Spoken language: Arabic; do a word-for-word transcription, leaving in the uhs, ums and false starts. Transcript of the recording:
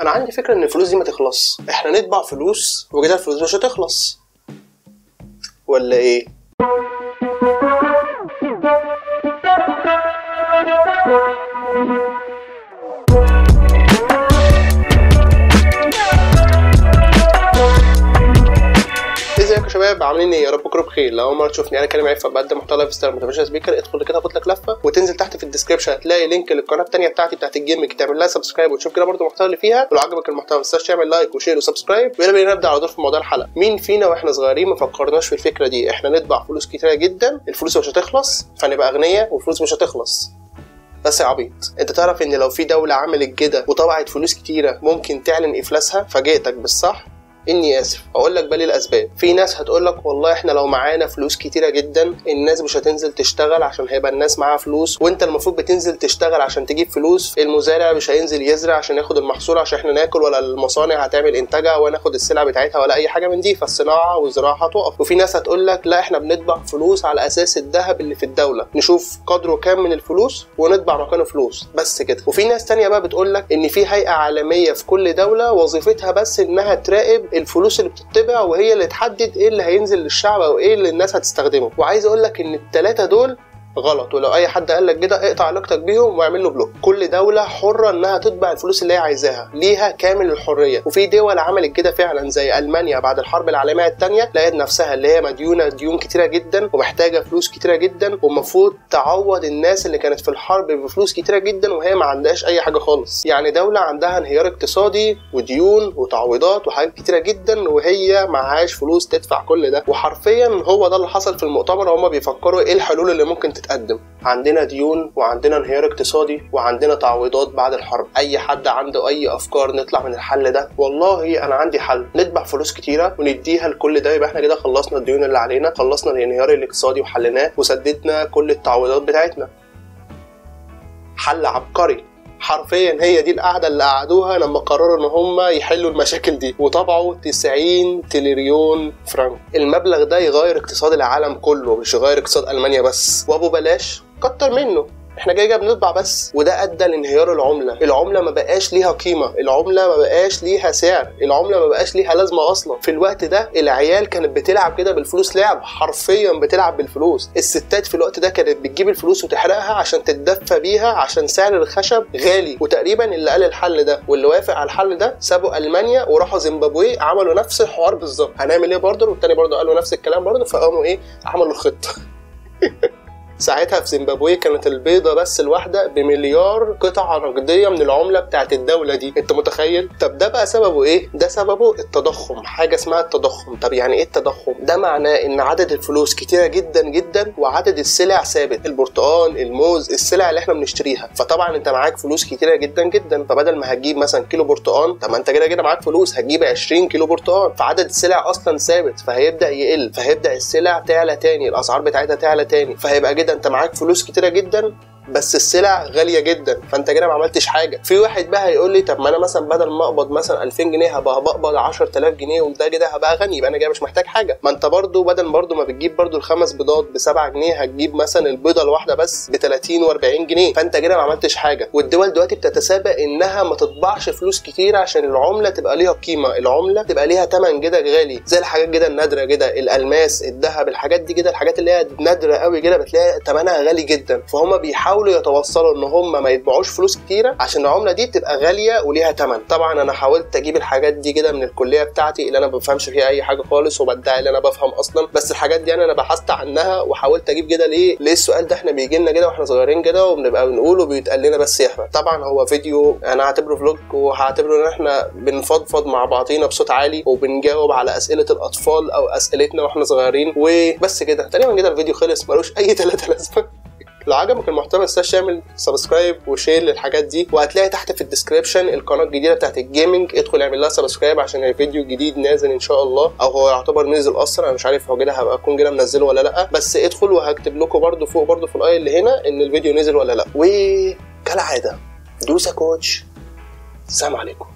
انا عندي فكره ان الفلوس دي ما تخلص، احنا نطبع فلوس وكده الفلوس مش هتخلص ولا ايه؟ ازيكم يا شباب، عاملين ايه؟ يا رب تكونوا بخير. لو اول مره تشوفني انا كريم عفة بقدم محتوى لايف ستايل موتيفيشن سبيكر، ادخل كده خد لك لفه وتنزل تحت في الديسكربشن هتلاقي لينك للقناه الثانيه بتاعتي بتاعت الجيمنج، تعمل لها سبسكرايب وتشوف كده برده المحتوى اللي فيها. ولو عجبك المحتوى ما تنساش تعمل لايك وشير وسبسكرايب. ويلا بينا نبدا على طول في موضوع الحلقه. مين فينا واحنا صغيرين ما فكرناش في الفكره دي؟ احنا نطبع فلوس كتيره جدا، الفلوس مش هتخلص فنبقى اغنياء والفلوس مش هتخلص. بس يا عبيط، انت تعرف ان لو في دوله عملت كده وطبعت فلوس كتيره ممكن تعلن افلاسها؟ فاجئتك بالصح؟ اني اسف. اقول لك بالي الاسباب. في ناس هتقول لك والله احنا لو معانا فلوس كتيره جدا الناس مش هتنزل تشتغل عشان هيبقى الناس معاها فلوس، وانت المفروض بتنزل تشتغل عشان تجيب فلوس. المزارع مش هينزل يزرع عشان ياخد المحصول عشان احنا ناكل، ولا المصانع هتعمل انتاجها وناخد السلع بتاعتها ولا اي حاجه من دي، فالصناعه والزراعه هتقف. وفي ناس هتقول لك لا احنا بنطبع فلوس على اساس الذهب اللي في الدوله، نشوف قدره كام من الفلوس ونطبع مكانه فلوس بس كده. وفي ناس تانية بقى بتقول لك ان في هيئه عالميه في كل دوله وظيفتها بس انها تراقب الفلوس اللي بتطبع وهي اللي تحدد ايه اللي هينزل للشعب او ايه اللي الناس هتستخدمه. وعايز اقول لك ان الثلاثه دول غلط، ولو اي حد قال لك كده اقطع علاقتك بيهم واعمل له بلوك. كل دوله حره انها تطبع الفلوس اللي هي عايزاها، ليها كامل الحريه. وفي دول عملت كده فعلا زي المانيا بعد الحرب العالميه الثانيه، لقت نفسها اللي هي مديونه ديون كتيره جدا ومحتاجه فلوس كتيره جدا، والمفروض تعوض الناس اللي كانت في الحرب بفلوس كتيره جدا وهي ما عندهاش اي حاجه خالص. يعني دوله عندها انهيار اقتصادي وديون وتعويضات وحاجات كتيره جدا وهي معهاش فلوس تدفع كل ده. وحرفيا هو ده اللي حصل في المؤتمر، وهم بيفكروا ايه الحلول اللي ممكن تتقدم. عندنا ديون وعندنا انهيار اقتصادي وعندنا تعويضات بعد الحرب. اي حد عنده اي افكار نطلع من الحل ده؟ والله انا عندي حل، نطبع فلوس كتيره ونديها لكل ده، يبقى احنا كده خلصنا الديون اللي علينا، خلصنا الانهيار الاقتصادي وحلناه وسددنا كل التعويضات بتاعتنا. حل عبقري حرفيا. هي دي القعده اللي قعدوها لما قرروا ان هم يحلوا المشاكل دي، وطبعوا تسعين تريليون فرنك. المبلغ ده يغير اقتصاد العالم كله، مش يغير اقتصاد المانيا بس، وابو بلاش كتر منه. احنا جاي جاي بنطبع بس، وده ادى لانهيار العمله. العمله ما بقاش ليها قيمه، العمله ما بقاش ليها سعر، العمله ما بقاش ليها لازمه اصلا. في الوقت ده العيال كانت بتلعب كده بالفلوس، لعب حرفيا بتلعب بالفلوس. الستات في الوقت ده كانت بتجيب الفلوس وتحرقها عشان تتدفى بيها عشان سعر الخشب غالي. وتقريبا اللي قال الحل ده واللي وافق على الحل ده سابوا المانيا وراحوا زيمبابوي، عملوا نفس الحوار بالظبط. هنعمل ايه برضه؟ والتاني برضه قالوا نفس الكلام برضه، فقاموا ايه؟ عملوا الخطه. ساعتها في زيمبابوي كانت البيضة بس الواحدة بمليار قطعة نقدية من العملة بتاعت الدولة دي. انت متخيل؟ طب ده بقى سببه ايه؟ ده سببه التضخم، حاجة اسمها التضخم. طب يعني ايه التضخم؟ ده معناه ان عدد الفلوس كتيرة جدا جدا وعدد السلع ثابت. البرتقال، الموز، السلع اللي احنا بنشتريها. فطبعا انت معاك فلوس كتيرة جدا جدا، فبدل ما هتجيب مثلا كيلو برتقال، طب ما انت كده كده معاك فلوس هتجيب عشرين كيلو برتقال، فعدد السلع اصلا ثابت، فهيبدأ يقل، فهيبدأ السلع تعلى تاني، الاسعار بتاعتها تعلى تاني، فهيبقى كده انت معاك فلوس كتيره جدا بس السلع غاليه جدا، فانت كده ما عملتش حاجه. في واحد بقى هيقول لي طب ما انا مثلا بدل ما اقبض مثلا ألفين جنيه هبقى بقبض عشرة آلاف جنيه وده كده هبقى غني، يبقى انا كده مش محتاج حاجه. ما انت برضو بدل برضو ما بتجيب برضو الخمس بيضات ب سبعة جنيه هتجيب مثلا البيضه الواحده بس ب ثلاثين وأربعين جنيه، فانت كده ما عملتش حاجه. والدول دلوقتي بتتسابق انها ما تطبعش فلوس كتير عشان العمله تبقى ليها قيمه، العمله تبقى ليها ثمن كده غالي، زي الحاجات كده النادره كده، الالماس، الذهب، الحاجات دي كده، الحاجات اللي هي نادره قوي كده بتلاقي ثمنها غالي جدا. فهم بيحاولوا يتوصلوا ان هم ما يطبعوش فلوس كتيره عشان العمله دي تبقى غاليه وليها ثمن. طبعا انا حاولت اجيب الحاجات دي كده من الكليه بتاعتي اللي انا ما بفهمش فيها اي حاجه خالص، وبدعي ان انا بفهم اصلا، بس الحاجات دي انا انا بحثت عنها وحاولت اجيب كده. ليه ليه السؤال ده احنا بيجي لنا كده واحنا صغيرين كده وبنبقى بنقوله وبيتقال لنا بس يا احمد. طبعا هو فيديو انا هعتبره فلوج، وهعتبره ان احنا بنفضفض مع بعضينا بصوت عالي وبنجاوب على اسئله الاطفال او اسئلتنا واحنا صغيرين وبس كده. تقريبا كده الفيديو خلص، ملوش اي ثلاثه لازمه. لو عجبك المحتوى ما تنساش تعمل سبسكرايب وشير للحاجات دي، وهتلاقي تحت في الديسكريبشن القناه الجديده بتاعت الجيمنج، ادخل اعمل لها سبسكرايب عشان الفيديو الجديد نازل ان شاء الله، او هو يعتبر نزل اصلا، انا مش عارف هو كده هبقى اكون كده منزله ولا لا، بس ادخل وهكتب لكم برده فوق برده في الاي اللي هنا ان الفيديو نزل ولا لا. وكالعاده دوسا كوتش، السلام عليكم.